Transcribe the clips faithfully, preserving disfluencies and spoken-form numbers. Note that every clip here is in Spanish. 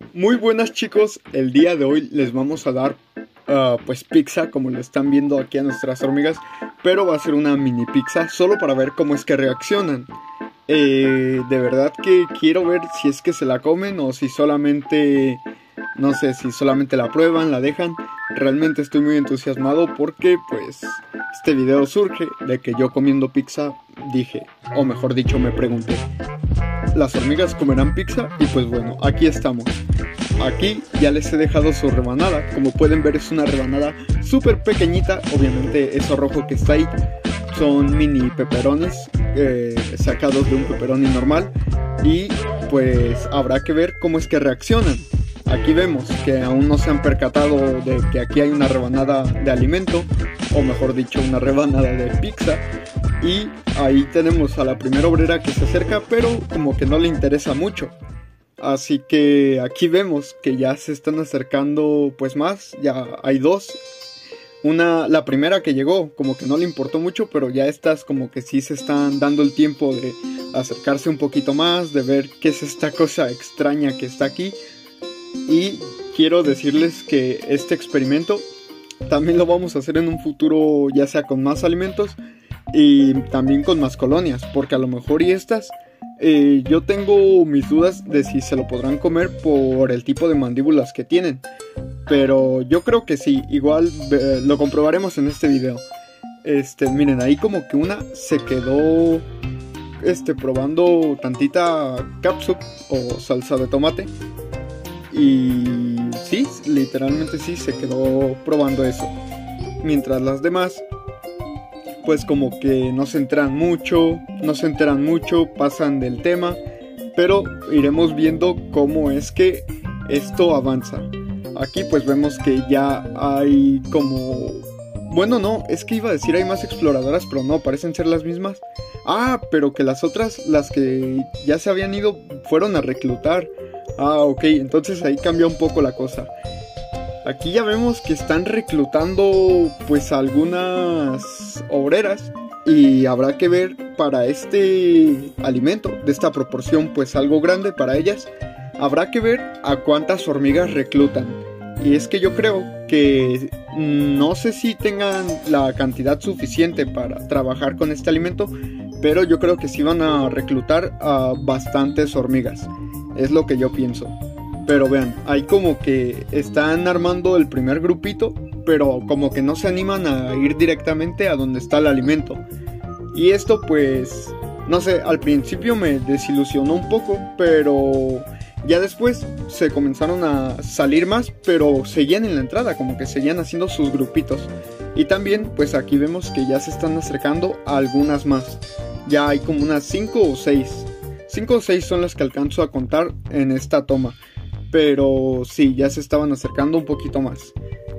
Muy buenas chicos, el día de hoy les vamos a dar uh, pues pizza, como lo están viendo aquí a nuestras hormigas, pero va a ser una mini pizza solo para ver cómo es que reaccionan. Eh, de verdad que quiero ver si es que se la comen o si solamente, no sé, si solamente la prueban, la dejan. Realmente estoy muy entusiasmado porque pues este video surge de que yo comiendo pizza dije, o mejor dicho me pregunté, ¿las hormigas comerán pizza? Y pues bueno, aquí estamos. Aquí ya les he dejado su rebanada. Como pueden ver es una rebanada súper pequeñita. Obviamente eso rojo que está ahí son mini peperones eh, sacados de un pepperoni normal. Y pues habrá que ver cómo es que reaccionan. Aquí vemos que aún no se han percatado de que aquí hay una rebanada de alimento, o mejor dicho una rebanada de pizza. Y ahí tenemos a la primera obrera que se acerca, pero como que no le interesa mucho. Así que aquí vemos que ya se están acercando pues más, ya hay dos. Una, la primera que llegó, como que no le importó mucho, pero ya estas como que sí se están dando el tiempo de acercarse un poquito más, de ver qué es esta cosa extraña que está aquí. Y quiero decirles que este experimento también lo vamos a hacer en un futuro, ya sea con más alimentos y también con más colonias, porque a lo mejor y estas eh, yo tengo mis dudas de si se lo podrán comer por el tipo de mandíbulas que tienen, pero yo creo que sí, igual eh, lo comprobaremos en este video. Este, miren, ahí como que una se quedó este, probando tantita catsup o salsa de tomate. Y sí, literalmente sí, se quedó probando eso. Mientras las demás pues como que no se enteran mucho, no se enteran mucho, pasan del tema, pero iremos viendo cómo es que esto avanza. Aquí pues vemos que ya hay como... Bueno, no, es que iba a decir hay más exploradoras, pero no, parecen ser las mismas. Ah, pero que las otras, las que ya se habían ido, fueron a reclutar. Ah, ok, entonces ahí cambia un poco la cosa. Aquí ya vemos que están reclutando pues algunas obreras y habrá que ver para este alimento de esta proporción pues algo grande para ellas. Habrá que ver a cuántas hormigas reclutan. Y es que yo creo que no sé si tengan la cantidad suficiente para trabajar con este alimento, pero yo creo que sí van a reclutar a bastantes hormigas. Es lo que yo pienso. Pero vean, ahí como que están armando el primer grupito, pero como que no se animan a ir directamente a donde está el alimento. Y esto pues, no sé, al principio me desilusionó un poco, pero ya después se comenzaron a salir más, pero seguían en la entrada, como que seguían haciendo sus grupitos. Y también pues aquí vemos que ya se están acercando a algunas más. Ya hay como unas cinco o seis. cinco o seis son las que alcanzo a contar en esta toma. Pero sí, ya se estaban acercando un poquito más.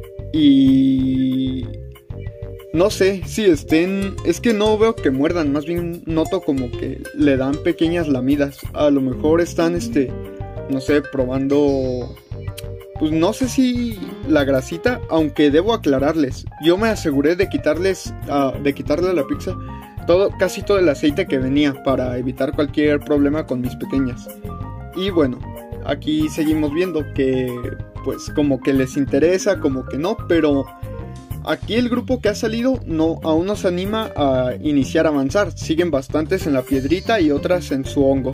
Y... no sé si estén... es que no veo que muerdan, más bien noto como que le dan pequeñas lamidas. A lo mejor están, este... no sé, probando... pues no sé si la grasita, aunque debo aclararles. Yo me aseguré de quitarles... Uh, de quitarle a la pizza todo, casi todo el aceite que venía, para evitar cualquier problema con mis pequeñas. Y bueno... aquí seguimos viendo que pues como que les interesa, como que no, pero aquí el grupo que ha salido no, aún no se anima a iniciar a avanzar. Siguen bastantes en la piedrita y otras en su hongo.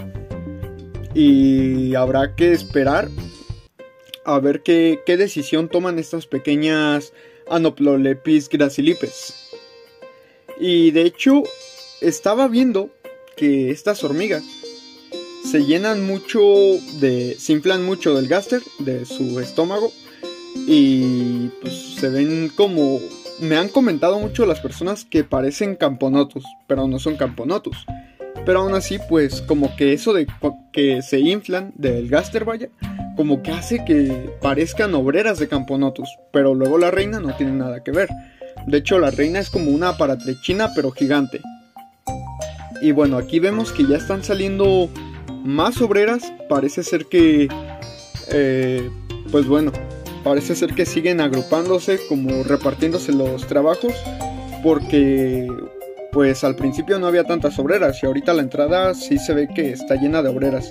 Y habrá que esperar a ver qué, qué decisión toman estas pequeñas Anoplolepis gracilipes. Y de hecho estaba viendo que estas hormigas se llenan mucho de... se inflan mucho del gáster de su estómago. Y pues se ven como... me han comentado mucho las personas que parecen camponotus, pero no son camponotus. Pero aún así pues como que eso de que se inflan del gáster, vaya, como que hace que parezcan obreras de camponotus. Pero luego la reina no tiene nada que ver. De hecho la reina es como una paratrechina pero gigante. Y bueno, aquí vemos que ya están saliendo más obreras. Parece ser que eh, pues bueno, parece ser que siguen agrupándose, como repartiéndose los trabajos, porque pues al principio no había tantas obreras y ahorita la entrada sí se ve que está llena de obreras.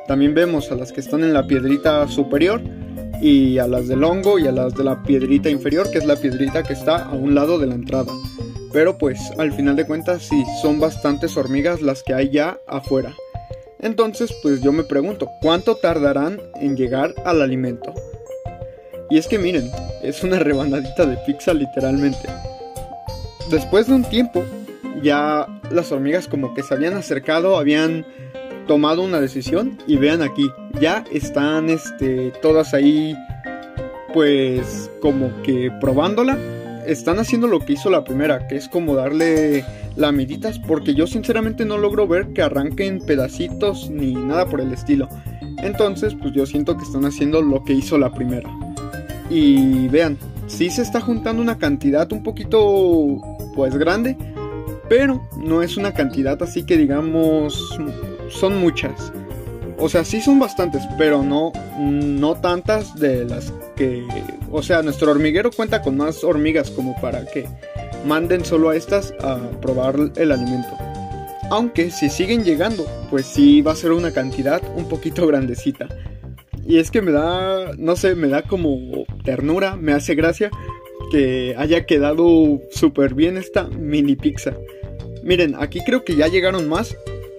también vemos a las que están en la piedrita superior y a las del hongo y a las de la piedrita inferior, que es la piedrita que está a un lado de la entrada. Pero pues al final de cuentas sí, son bastantes hormigas las que hay ya afuera. Entonces pues yo me pregunto, ¿cuánto tardarán en llegar al alimento? Y es que miren, es una rebanadita de pizza literalmente. Después de un tiempo, ya las hormigas como que se habían acercado, habían tomado una decisión y vean aquí, ya están este, todas ahí pues como que probándola. Están haciendo lo que hizo la primera, que es como darle lamiditas, porque yo sinceramente no logro ver que arranquen pedacitos ni nada por el estilo. Entonces pues yo siento que están haciendo lo que hizo la primera. Y vean, sí se está juntando una cantidad un poquito pues grande, pero no es una cantidad así que digamos son muchas. O sea, sí son bastantes, pero no, no tantas de las que... O sea, nuestro hormiguero cuenta con más hormigas como para que manden solo a estas a probar el alimento. Aunque si siguen llegando, pues sí va a ser una cantidad un poquito grandecita. Y es que me da, no sé, me da como ternura, me hace gracia que haya quedado súper bien esta mini pizza. Miren, aquí creo que ya llegaron más.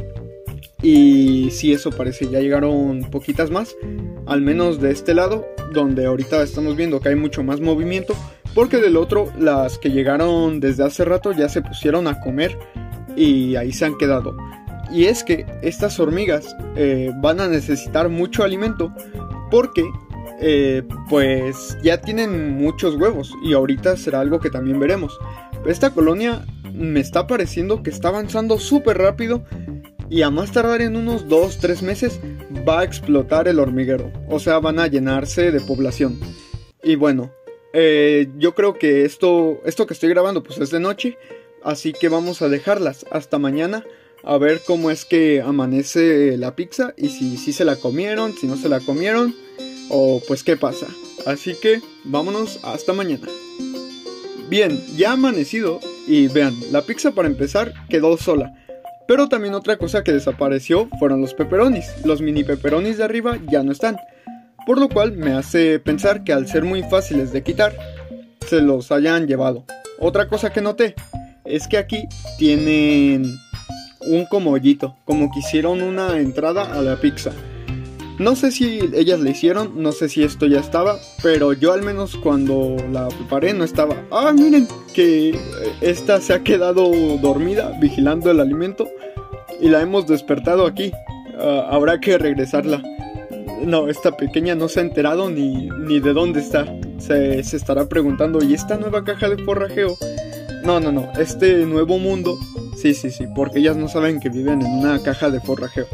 Y sí, eso parece, ya llegaron poquitas más. Al menos de este lado, donde ahorita estamos viendo que hay mucho más movimiento. Porque del otro, las que llegaron desde hace rato ya se pusieron a comer y ahí se han quedado. Y es que estas hormigas eh, van a necesitar mucho alimento porque eh, pues ya tienen muchos huevos y ahorita será algo que también veremos. Esta colonia me está pareciendo que está avanzando súper rápido y a más tardar en unos dos tres meses va a explotar el hormiguero. O sea, van a llenarse de población. Y bueno, eh, yo creo que esto, esto que estoy grabando pues es de noche, así que vamos a dejarlas hasta mañana. A ver cómo es que amanece la pizza y si, si se la comieron, si no se la comieron o pues qué pasa. Así que vámonos hasta mañana. Bien, ya ha amanecido y vean, la pizza para empezar quedó sola. Pero también otra cosa que desapareció fueron los pepperonis. Los mini pepperonis de arriba ya no están. Por lo cual me hace pensar que al ser muy fáciles de quitar, se los hayan llevado. Otra cosa que noté es que aquí tienen un como hoyito, como que hicieron una entrada a la pizza. No sé si ellas la hicieron, no sé si esto ya estaba, pero yo al menos cuando la preparé no estaba. Ah, miren que esta se ha quedado dormida vigilando el alimento y la hemos despertado aquí. Uh, habrá que regresarla. No, esta pequeña no se ha enterado ni, ni de dónde está. Se, se estará preguntando, ¿y esta nueva caja de forrajeo? No, no, no, este nuevo mundo. Sí, sí, sí, porque ellas no saben que viven en una caja de forrajeo.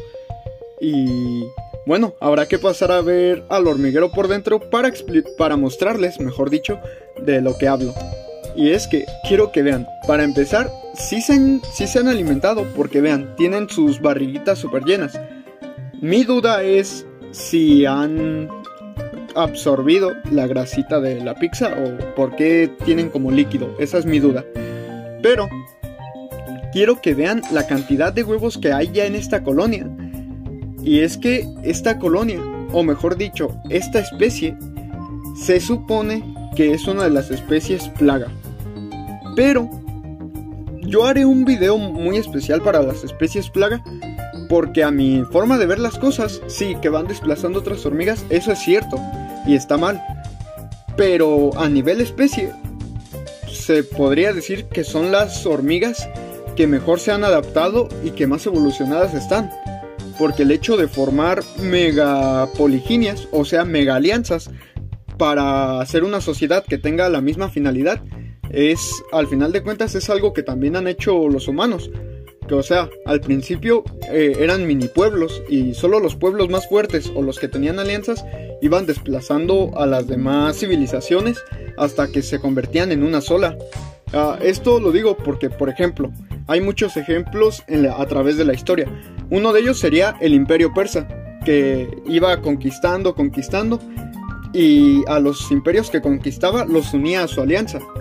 Y bueno, habrá que pasar a ver al hormiguero por dentro para, para mostrarles, mejor dicho, de lo que hablo. Y es que quiero que vean, para empezar, sí se han, sí se han alimentado, porque vean, tienen sus barriguitas súper llenas. Mi duda es si han absorbido la grasita de la pizza o por qué tienen como líquido, esa es mi duda. Pero quiero que vean la cantidad de huevos que hay ya en esta colonia. Y es que esta colonia, o mejor dicho, esta especie, se supone que es una de las especies plaga. Pero yo haré un video muy especial para las especies plaga, porque a mi forma de ver las cosas, sí, que van desplazando otras hormigas, eso es cierto, y está mal. Pero a nivel especie, se podría decir que son las hormigas que mejor se han adaptado y que más evolucionadas están. Porque el hecho de formar megapoliginias, o sea, mega alianzas, para hacer una sociedad que tenga la misma finalidad, es, al final de cuentas, es algo que también han hecho los humanos. Que, o sea, al principio eh, eran mini pueblos y solo los pueblos más fuertes o los que tenían alianzas iban desplazando a las demás civilizaciones hasta que se convertían en una sola. Uh, esto lo digo porque, por ejemplo, hay muchos ejemplos en la, a través de la historia. Uno de ellos sería el Imperio Persa, que iba conquistando, conquistando, y a los imperios que conquistaba los unía a su alianza.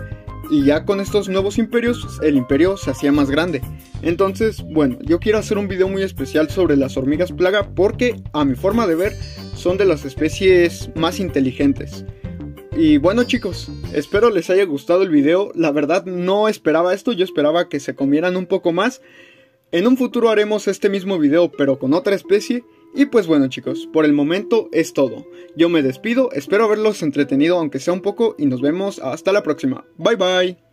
y ya con estos nuevos imperios el imperio se hacía más grande. Entonces, bueno, yo quiero hacer un video muy especial sobre las hormigas plaga porque a mi forma de ver son de las especies más inteligentes. Y bueno chicos, espero les haya gustado el video. La verdad no esperaba esto, yo esperaba que se comieran un poco más. En un futuro haremos este mismo video pero con otra especie. Y pues bueno chicos, por el momento es todo. Yo me despido, espero haberlos entretenido aunque sea un poco y nos vemos hasta la próxima. Bye bye.